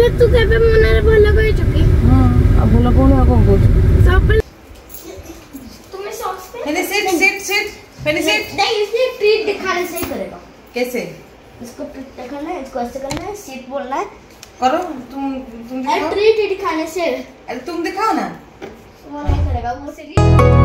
तू केबे मने भलो कहि चुकी हां अब भलो कोन आ कोन बोल सब तुम्हें सॉस पे पहले सिट पहले सिट नहीं इसने ट्रीट दिखाने से ही करेगा कैसे इसको ट्रीट दिखाना है इसको ऐसे करना है सीट बोलना है करो तुम दिखाओ ट्रीट दिखाने से अरे तुम दिखाओ ना वो नहीं करेगा वो सीरियस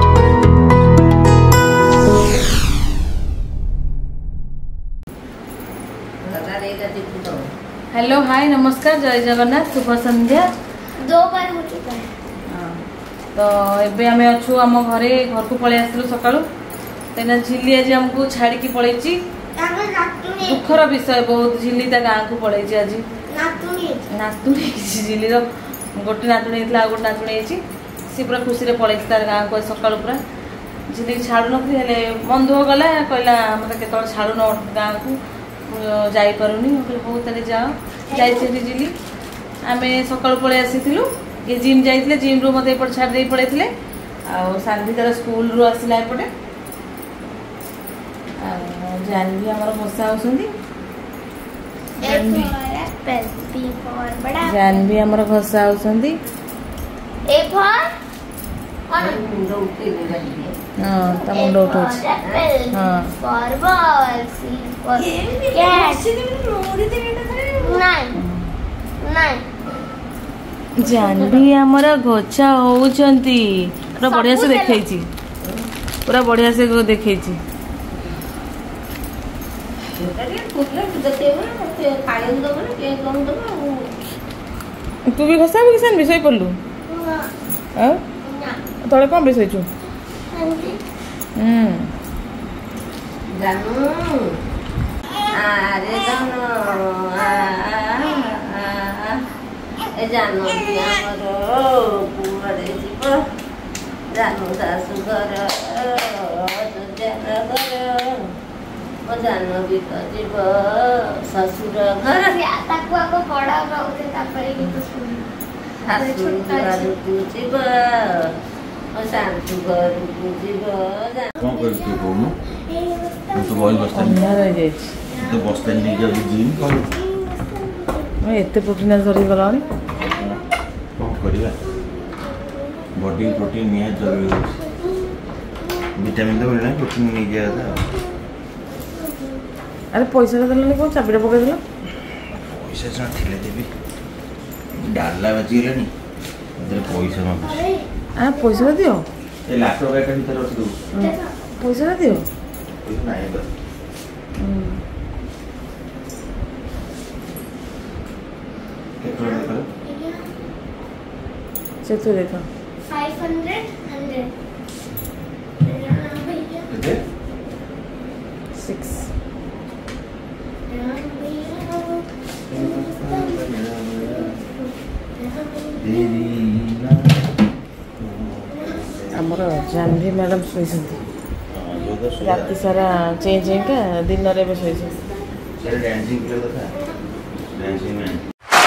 हेलो हाय नमस्कार जय जगन्नाथ शुभ संध्या 2 बार हो चुका है तो एबे आमे अच्छु आम घरे घर को पळे आसलु सकाळु तेना झिल्ली आज हमको छाड़ी की पळेची दुखर विषय बहुत झिल्ली ता गां को पळेची आज नातुनी झिल्ली रो गोटे नातुनी हेतला गोटे नातुनी हेची सी पूरा खुशी रे पळेची तार गां को सकाळु पूरा झिल्ली छाडु नथि हेले बंद हो गला कहला मते केतळ छाडु न गां को जाई पारुनी बहुत तले जाओ जाइछे झिल्ली आमे सकाळु पळे आसीथिलु ये जिम जाइथिले जिम रो मते एपट छाड़ दे पड़ेथिले आ सानवी तर स्कूल रो आसिला एपटे आ जानवी हमर मोसा होसंदी जानवी हमर घसा होसंदी ए फॉर मुंडो उठे हां त मुंडो उठो हां for ball C for cat मोड़ी नहीं जानवी हमर घोचा होउचंती पूरा बढ़िया से देखैची पूरा बढ़िया से देखैची तू भी घसा किसान विषय पढ़लु तोड़े कौन विषय छु जानू अरे जानू ए जानू हमरो पुरे जीव जानू सासु घर सुजान घर ओ जानू भी तो जीव ससुर घर ताको को बड़ा होते तापरे की तो सुन सासु घर को जीव ओ शांतु घर को जीव कौन कर तू कोनु तो बॉल बस स्टैंड अंदर रह जाई तो बस स्टैंड नहीं जा जिम कर मैं एते प्रोटीन धरी गलानी कौन करिया बॉडी प्रोटीन नहीं जरूरी विटामिन तो मिलना प्रोटीन नहीं गया था अरे पैसा देलनी कोन चाबिटा पके देला पैसा से थिले देबी डाला बची गेलनी इधर पैसा मांगुछ आ पैसा दियो ए लैपटॉप का भीतर रख दो पैसा दियो पैसा नहीं बस कितना देखो से तो देखो 500 100 कितने 6 हमर जानवी मैडम सोईसंती राति सारा चेंज का दिन रे बे सोईसंती सर डांसिंग के था डांसिंग में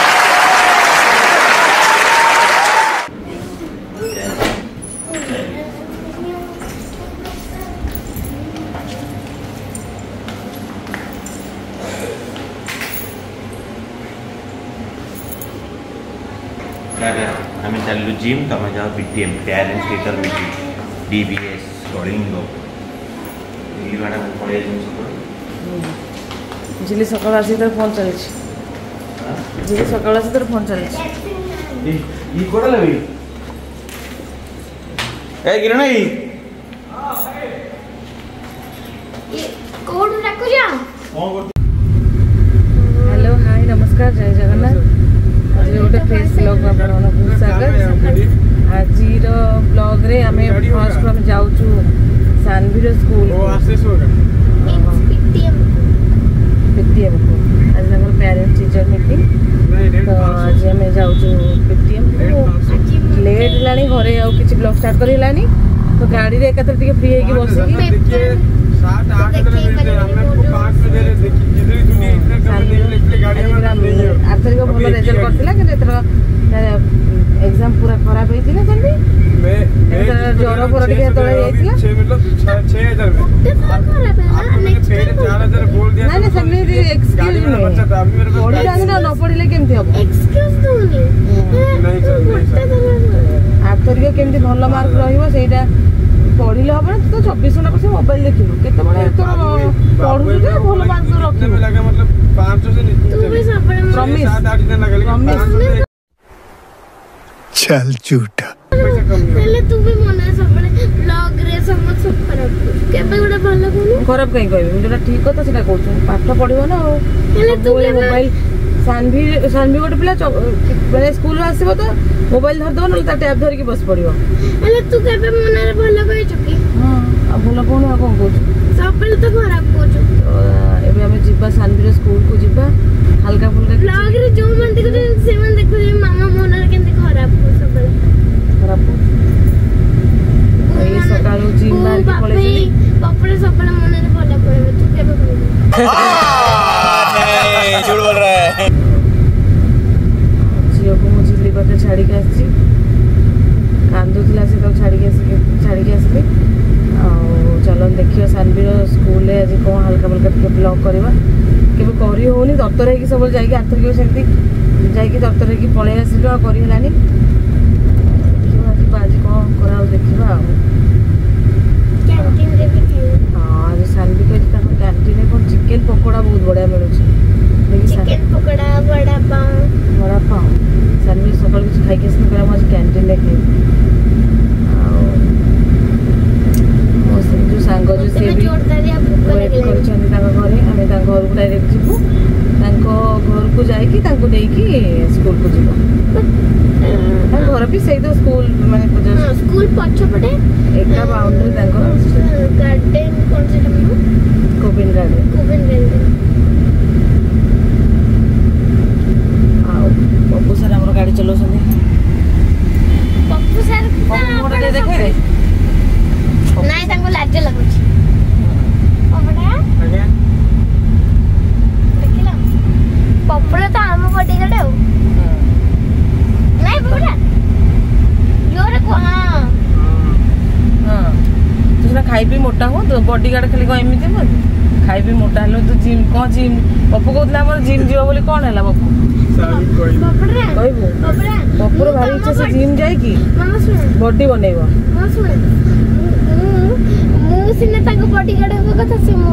हमें चलू जिम तुम जाओ PTM parents teacher meeting DBS कलिंगो दिल्ली मैडम पड़े झिली सकाळ आसी तर फोन चलछि झिली सकाळ आसी तर फोन चलछि ई कोडा लवी ए किरण ई कोड रखो जा हेलो हाय नमस्कार जय जगन्नाथ आज गोटे फेस ब्लॉग आपन बहुत स्वागत आज ब्लॉग रे आमे फर्स्ट हम जाउछु सानवी स्कूल पीटीएम को आज हमर पेरेंट्स टीचर मीटिंग तो आज हमें जाउछु पीटीएम लेट लानी घरे आ किछि ब्लॉग स्टार्ट करि लानी तो गाड़ी रे एकत्र टिके फ्री हेकी बसिकी आर्थरिक भल रेजल्ट करथिला कि एग्जाम पूरा खराब होइतिला जल्दी ज्वर पर टिके तळे जाइतिला 6 मतलब 6000 में नहीं नहीं समीर एक्सक्यूज मी पढ़ी जाने ना न पढ़िले केमती हो एक्सक्यूज दोनी आथरिक केमती भल मार्क रहिबो सेटा पढ़िले हम तो 24 घंटा पर मोबाइल देखिबो केते बडे तो पढु जे भल मार्क रखिबो लगा मतलब 500 से नीचे तू भी सब प्रॉमिस 7-8 दिन लगा लेकिन चल झूठा पैसा कम नहीं पहले तू भी मने सब ब्लॉग रे सब खराब केबे गोटे भलो कोनु खराब कहीं कहबी जेटा ठीक कथा सेटा कहू पाठ पढ़िबो ना पहले तू मोबाइल सानवी गोटे पिला माने स्कूल आसीबो तो मोबाइल धर दो न टैब धर के बस पड़िबो पहले तू केबे मने रे भलो कहि चुकी हां अब भलो कोन आ कोन कहू सब पहले तो खराब कहू एबे हमें जिबा सानवी स्कूल को जिबा हल्का फुल्का ब्लॉग रे जो मन देखो से मन देखो मामा मोना केंते खराब को सब खराब को ए सकाळो जिम मार के पळे छी पपड़े सपड़े मने रे भलो पड़े तू केबे कहू नहीं झूठ बोल रहा है झियो को मु झिल्ली पाखे छाड़ी के आसी कांदुथिला से तो छाड़ी के आसी चलन देखियो सानवीर स्कूल रे आज को हल्का फुल्का के ब्लॉग करबा केबे करी होनी दफ्तर है कि सब जाई के आथर के सेंती जाई के दफ्तर है कि पळे आसिलो करी हलानी आज को कराउ देखिबा कैंटीन रे भी खाई हां आज सानवी के कैंटीन में को चिकन पकोड़ा बहुत बढ़िया मिलुछ चिकन पकोड़ा बड़ा पाव सानवी सकाल कुछ खाई के सने आज कैंटीन में खाई जो सांग जो से भी वेट करछन ताका घरे हमें ता घर को डायरेक्ट जीवु तांको घर को जाई कि तांको देई कि स्कूल को जीवु ता घर भी सही तो स्कूल माने स्कूल पछ पटे एकटा बाउंड्री तांको गार्डन कोन से तमनु कोविन गार्डन पप्पू सर हमर गाड़ी चलो सने पप्पू सर मोड़ दे देखे रे नहीं तांको लाज लागुछ पपड़ा आगे देखिला पपड़ा तो हम बॉडी गार्ड हो नहीं पपड़ा योरे को हां हां तू ना खाई भी मोटा हो तो बॉडी गार्ड खाली को एमिति हो खाई भी मोटा हलो तो जिम को जिम पप्पू कहला हमर जिम जीव बोली कोन हला पप्पू सारी कोई पपड़ा कहबो पप्पू भारी इच्छा से जिम जाई की मामा सुन बॉडी बनेबो मामा सुन मु सिने तांको बॉडी गार्ड हो कथा से मो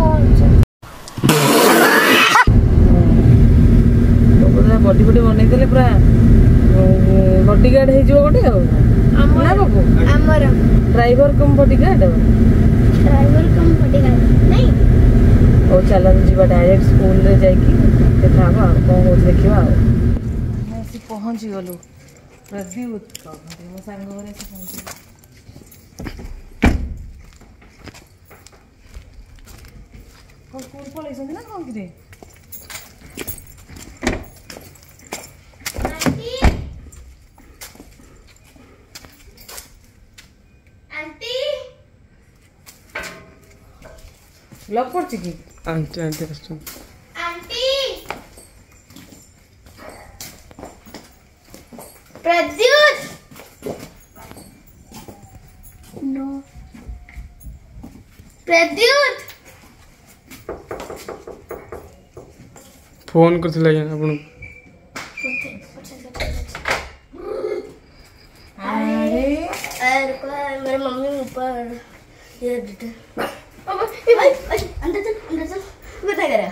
पप्पू बॉडी बनै देले पूरा बॉडी गार्ड हे जो गोटे हो ना पप्पू हमर driver cum bodyguard driver cum bodyguard नहीं ओ चलन जीवा डायरेक्ट स्कूल रे जाई की देखाबा को हो देखिबा मैं से पहुंच गलो प्रद्युत का घरे मो संग घरे से पहुंच को स्कूल पळैसन ना कोन किरे आंटी लॉक पड़छि की aunty restaurant aunty Pradyut no Pradyut phone करथिला आपण अरे मेरे मम्मी ऊपर ये अंदर चल बता कर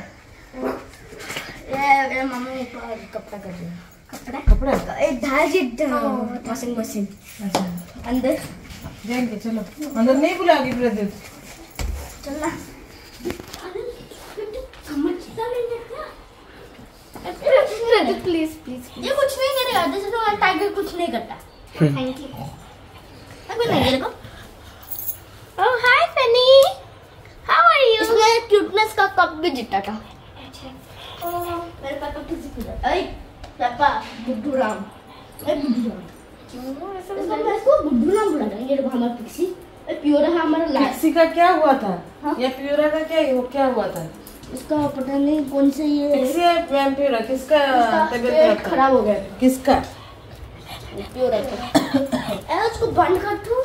ये मम्मी ऊपर कपड़ा कर रही है कपड़ा एक धाजी वॉशिंग मशीन अंदर जाएंगे चलो अंदर नहीं बुलाओगी प्रद्युत चल ना समझता नहीं है क्या प्लीज प्लीज ये कुछ नहीं करेगा जैसे तो टाइगर कुछ नहीं करता थैंक यू अभी नहीं करेगा oh hi funny how are you इसमें क्यूटनेस का कप भी जीता था ओह मेरे पापा किसी को अरे पापा बुद्धू राम ए बुद्धू राम इसको बुद्धू राम बुला रहे हैं ये हमारा पिक्सी प्योरा है हमारा पिक्सी का क्या हुआ था या प्योरा का क्या हुआ था इसका पता नहीं कौन से ये पिक्सी है प्योरा किसका तबीयत खराब हो गया किसका प्योर है उसको बंद कर दूं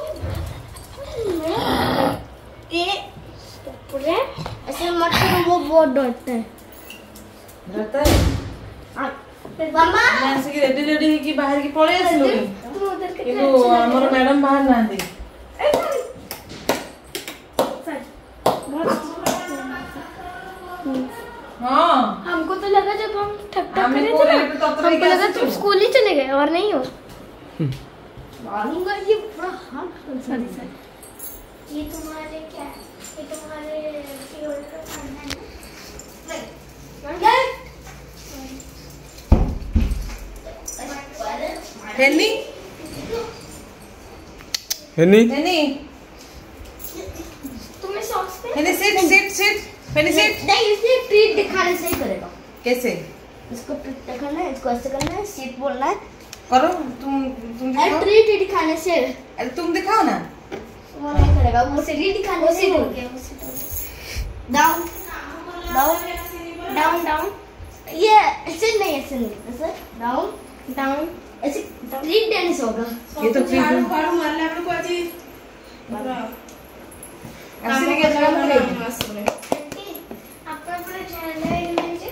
ये पूरे ऐसे मत करो वो बहुत डरते हैं डरता है मामा मैं ऐसे कि रेडी रेडी की बाहर की पळे आसलो तुम उधर के किंतु हमर मैडम बाहर ना दे हां हमको तो लगा जब हम ठक ठक हमें करे को थे लेके तो ना अपने हमको लगा कैसे तुम चले? स्कूल ही चले गए और नहीं हो मारूंगा ये पूरा हाथ सॉरी ये तुम्हारे क्या है ये तुम्हारे प्योर का खाना है फेनी हेनी फेनी तुम्हें सॉक्स पे फेनी सिट सिट सिट फेनी सिट नहीं इसे ट्रीट दिखाने से ही करेगा कैसे इसको ट्रीट दिखाना है इसको ऐसे करना है सीट बोलना है करो तुम अरे दिखाओ ट्रीट ही दिखाने से अरे तुम दिखाओ ना वो नहीं करेगा वो सीट दिखाने से बोल के डाउन डाउन डाउन डाउन ये ऐसे नहीं ऐसे डाउन डाउन ऐसे ट्रीट देने से होगा ये तो फ्री फाड़ू मारला आपको को आजी ऐसे क्या जगह पर आपका पूरा चैनल है नीचे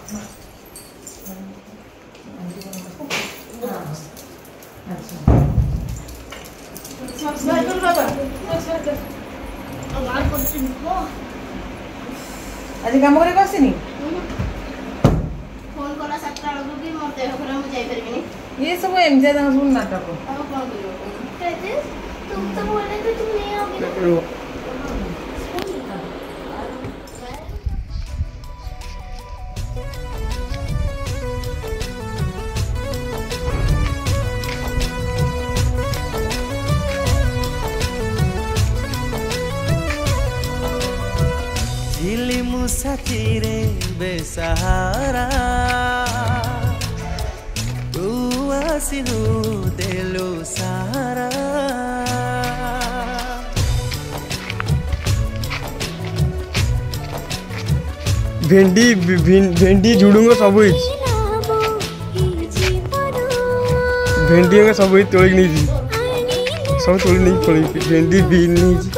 आवाज कौन सी निको आज काम करे कसिनी फोन करा सत्ता लोग की मोर देह खराब हो जाई परबिनी ये सब एमजे दास सुन नाटक अब कौन करियो कहते तुम तो बोल रहे थे तुम नहीं आओगे ना झिली मुसाफिरे बेसहारा तू आसिलु देलु सारा भेंडी झुडुंग सब भेंडी सब तोड़ नहीं सब तोड़ नहीं पड़ी भेंडी बीन नहीं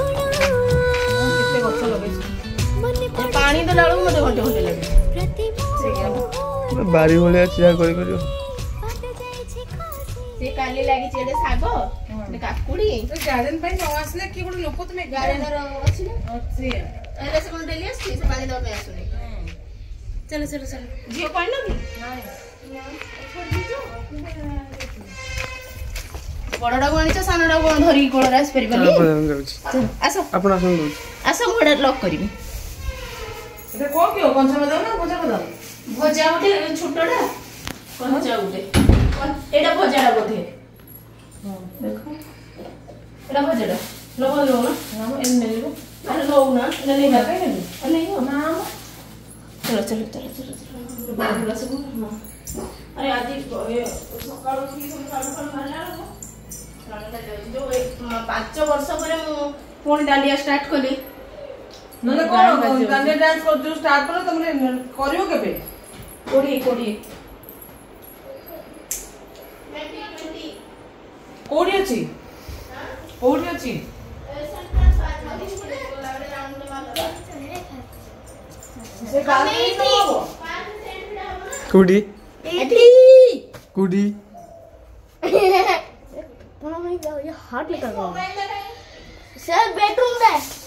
पानी तो डालू मते घंटे घंटे लगे बारी भलिया चिया कर से काली लागी चेडे सागो ने काकुडी तो गार्डन पे न आसले कि बड लोक तुमे गार्डन रो अछि ना अच्छे अरे से कोन डेली अछि से पानी दो में आसुनी चलो चलो चलो जियो कोन ना बड़डा गणी छ सानडा गण धरी कोळ रास परिबनी आसो आपण आसो मोडा लॉक करबी এটা কোন কি কোনসা দাও না ভজা দাও भजा उठे छोटडा भजा उठे एटा भजाडा बोधे देखो एटा भजाडा लो लो ना नाम एन नेलिबो अरे लो ना ना ले ना काहे नेली नहीं हो नाम चलो चलो चलो चलो बाबूला सब हां अरे आज ये सकाळ उठी सब काढू काढू मारला लो जो 5 वर्ष परे मु फोन डालिया स्टार्ट कली नले कोन गाने डांस कर जो स्टार्ट करो तुमने करियो केबे कोडी कोडी कोडी अछि कोडी अछि से काल नहीं तो कुडी एटी कुडी ये हार्ट निकल गया सर बेडरूम में